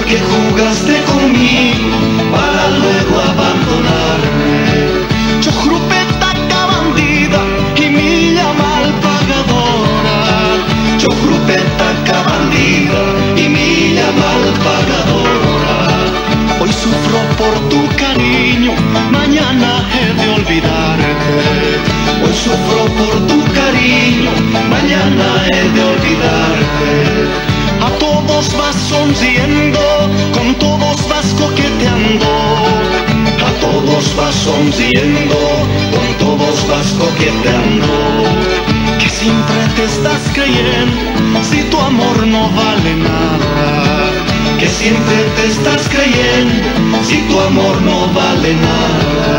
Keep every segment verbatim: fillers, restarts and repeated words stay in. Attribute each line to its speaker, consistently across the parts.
Speaker 1: porque jugaste conmigo para luego abandonarme.
Speaker 2: Yo grupetaca bandida y milla mal pagadora.
Speaker 1: Yo grupetaca bandida y milla mal pagadora.
Speaker 2: Hoy sufro por tu cariño, mañana he de olvidarte.
Speaker 1: Hoy sufro por tu cariño, mañana he de olvidarte.
Speaker 2: A todos vas sonriendo, con todos vas coqueteando.
Speaker 1: A todos vas sonriendo, con todos vas coqueteando.
Speaker 2: Que siempre te estás creyendo, si tu amor no vale nada.
Speaker 1: Que siempre te estás creyendo, si tu amor no vale nada.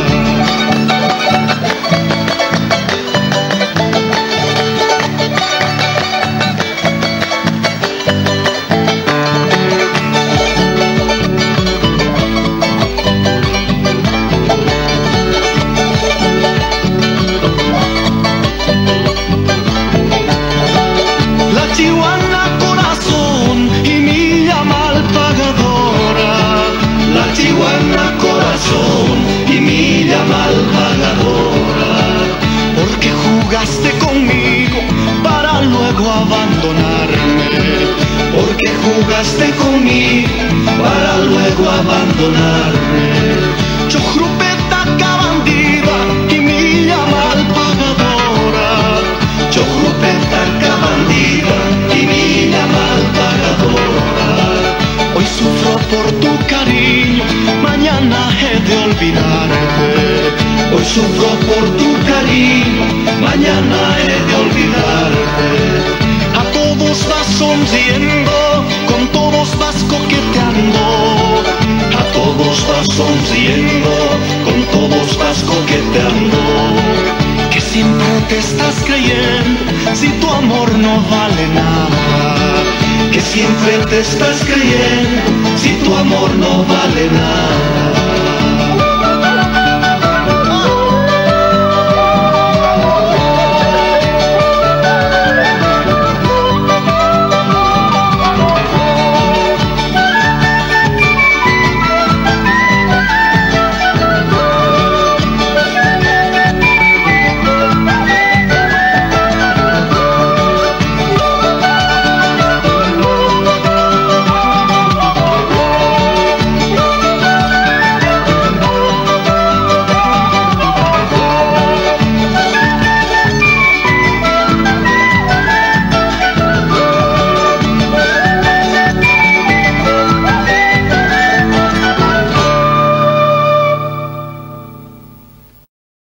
Speaker 2: Chihuahua corazón y milla mal pagadora.
Speaker 1: La chihuahua corazón y milla mal pagadora.
Speaker 2: Porque jugaste conmigo para luego abandonarme.
Speaker 1: Porque jugaste conmigo para luego abandonarme.
Speaker 2: Yo grupetaca bandida y milla mal pagadora.
Speaker 1: Yo grupetaca bandida y milla mal pagadora.
Speaker 2: Hoy sufro por tu cariño, mañana he de olvidarte.
Speaker 1: Hoy sufro por tu cariño, mañana he de olvidarte.
Speaker 2: A todos vas sonriendo, con todos vas coqueteando.
Speaker 1: A todos vas sonriendo, con todos vas coqueteando.
Speaker 2: Que siempre te estás creyendo, si tu amor no vale nada.
Speaker 1: Que siempre te estás creyendo, si tu amor no vale nada.